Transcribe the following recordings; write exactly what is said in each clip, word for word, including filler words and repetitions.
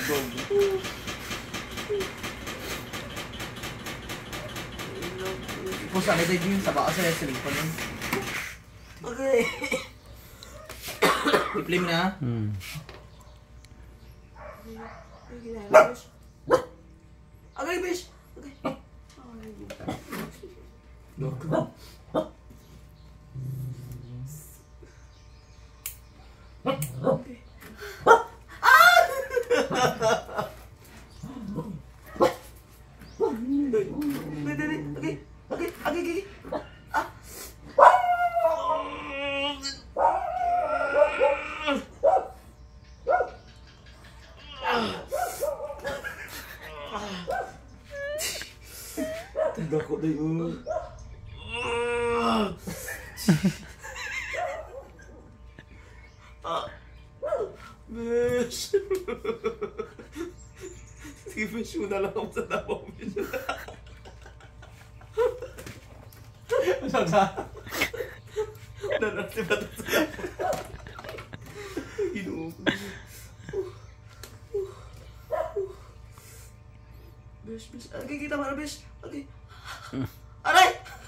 Pusa na tayo din sa baka sa wrestling pa nun. Okay. I-play mo na. Hmm. Okay, bish. Okay. Okay. Okay. Okay, okay, okay. Ah. Tanda ko na yun. Ah. Besh. Sige, besh mo na lang ako sa tabaw, besh. Masaksa. Nanasi ba ito sa tabaw? Ginuo ko. Besh, besh. Okay, kita mo na, besh. Okay. Aray!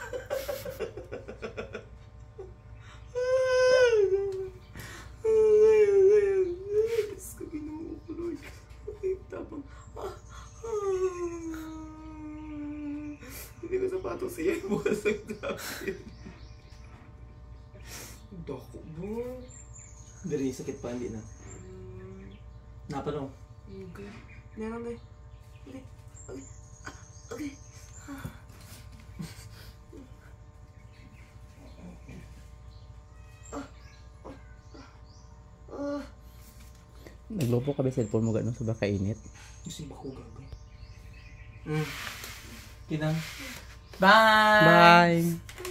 Besh ko, ginuo ko, Lord. Okay, tapang. Hindi ko sapatos siya. Bukas ang dapit. Dako mo. Dari, sakit pa, hindi na. Napano? Okay. Meron ba? Okay. Okay. Okay. Naglopo ka ba cellphone mo gano'n sa baka init? Kasi bako gagawin. Hmm. Kinang. Bye! Bye!